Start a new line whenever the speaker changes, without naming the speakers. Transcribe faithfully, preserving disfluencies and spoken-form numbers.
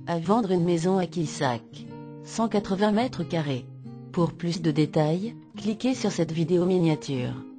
À vendre une maison à Quissac. cent quatre-vingts mètres carrés. Pour plus de détails, cliquez sur cette vidéo miniature.